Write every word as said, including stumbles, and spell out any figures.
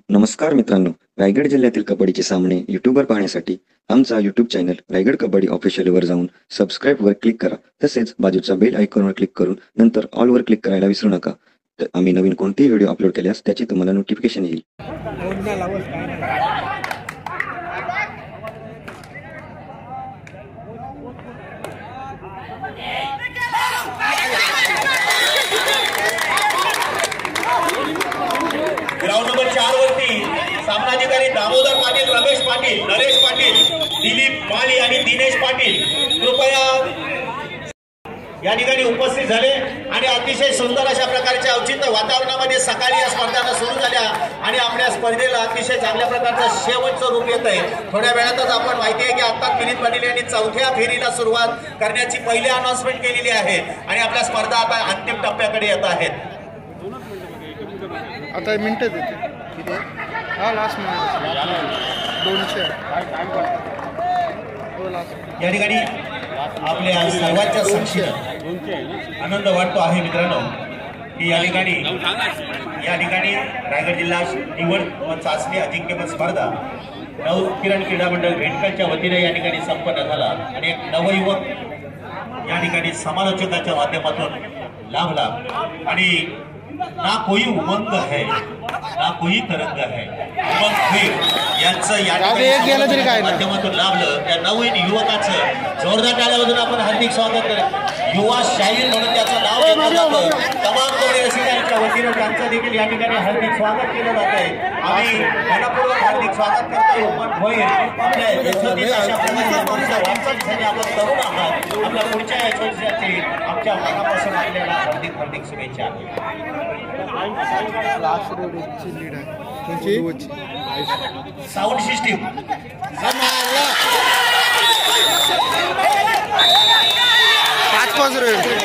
नमस्कार मित्रांनो, रायगड जिल्ह्यातील कबड्डीचे सामने यूट्यूबवर पाहण्यासाठी आमचा यूट्यूब चॅनल रायगड कबड्डी ऑफिशियलवर जाऊन सबस्क्राईबवर क्लिक करा. तसेच बाजूचा बेल आयकॉनवर क्लिक करून नंतर ऑलवर क्लिक करायला विसरू नका. तर आम्ही नवीन कोणतेही व्हिडिओ अपलोड केल्यास त्याची तुम्हाला नोटिफिकेशन येईल. ग्राउंड नंबर चार वरती सामनाधिकारी दामोदर पाटील, रमेश पाटील, नरेश पाटील, दिलीप माळी आणि दिनेश पाटील कृपया या ठिकाणी उपस्थित झाले आणि अतिशय सुंदर अशा प्रकारच्या औचित्य वातावरणामध्ये सकाळी या स्पर्धा सुरू झाल्या आणि आपल्या स्पर्धेला अतिशय चांगल्या प्रकारचं शेवटचं रूप येत आहे. थोड्या वेळातच आपण माहिती आहे की आता दिलीप पाटील यांनी चौथ्या फेरीला सुरुवात करण्याची पहिली अनाउन्समेंट केलेली आहे आणि आपल्या स्पर्धा आता अंतिम टप्प्याकडे येत आहेत. आता मिनिटं देते किती हा लास्ट मिनिट दोनशे या ठिकाणी आपल्या सर्वांच्या साक्षीने आनंद वाटतो आहे मित्रांनो की या ठिकाणी या ठिकाणी रायगड जिल्हा निवड व चाचणी अजिंक्यपद स्पर्धा नव किरण क्रीडा मंडळ भेटकरच्या वतीने या ठिकाणी संपन्न झाला आणि एक नवयुवक या ठिकाणी समालोचकाच्या माध्यमातून लाभला आणि ना कोई उमंग है ना कोई तरंग है, उमंग है यांचं या ठिकाणी माध्यमातून लाभलं. त्या नवीन युवकाचं जोरदार टाळ्यामधून आपण हार्दिक स्वागत करत. युवा शाहीर म्हणून त्याचं नाव घेतलं जातं. तमाम कबड्डी रसिकांच्या वतीनं त्यांचं देखील या ठिकाणी हार्दिक स्वागत केलं जात आहे. आम्ही मनपूर्वक हार्दिक स्वागत करतो. होईल आपल्या यशोदीच्या अशा प्रकारच्या वाटचालीसाठी आपण तरुण आहात. आपल्या पुढच्या यशोदीसाठी आमच्या मनापासून आपल्याला हार्दिक हार्दिक शुभेच्छा. साऊंड सिस्टीम पाच पाच